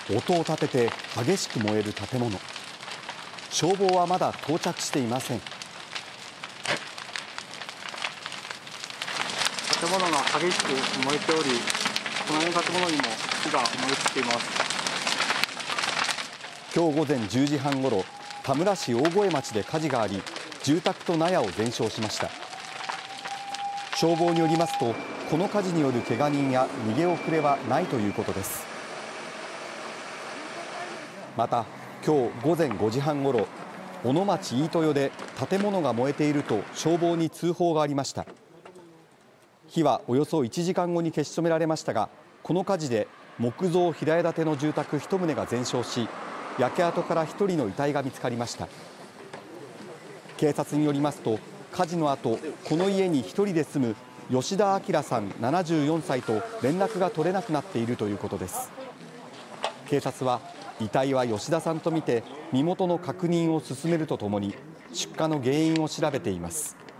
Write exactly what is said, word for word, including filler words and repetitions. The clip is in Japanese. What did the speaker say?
音を立てて激しく燃える建物。消防はまだ到着していません。 建物が激しく燃えており、隣の建物にも火が燃え移っています。 今日午前じゅうじはんごろ、田村市大越町で火事があり、住宅と納屋を全焼しました。消防によりますと、この火事によるけが人や逃げ遅れはないということです。また、今日午前ごじはんごろ、小野町飯豊で建物が燃えていると消防に通報がありました。火はおよそいちじかんごに消し止められましたが、この火事で木造平屋建ての住宅いち棟が全焼し、焼け跡からひとりの遺体が見つかりました。警察によりますと、火事の後、この家にひとりで住む吉田明さんななじゅうよんさいと連絡が取れなくなっているということです。警察は遺体は吉田さんとみて身元の確認を進めるとともに出火の原因を調べています。